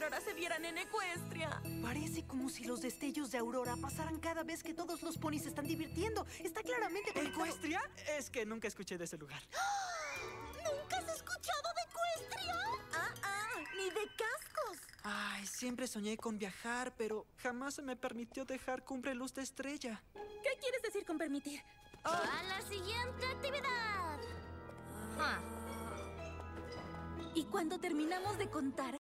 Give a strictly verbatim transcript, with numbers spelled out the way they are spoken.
aurora se vieran en Ecuestria. Parece como si los destellos de aurora pasaran cada vez que todos los ponis se están divirtiendo. Está claramente conectado. ¿Ecuestria? Es que nunca escuché de ese lugar. ¿Nunca has escuchado de Ecuestria? Ah, ah, ni de cascos. Ay, siempre soñé con viajar, pero jamás se me permitió dejar Cumbre Luz de Estrella. ¿Qué quieres decir con permitir? ¡A la siguiente actividad! Ah. Y cuando terminamos de contar,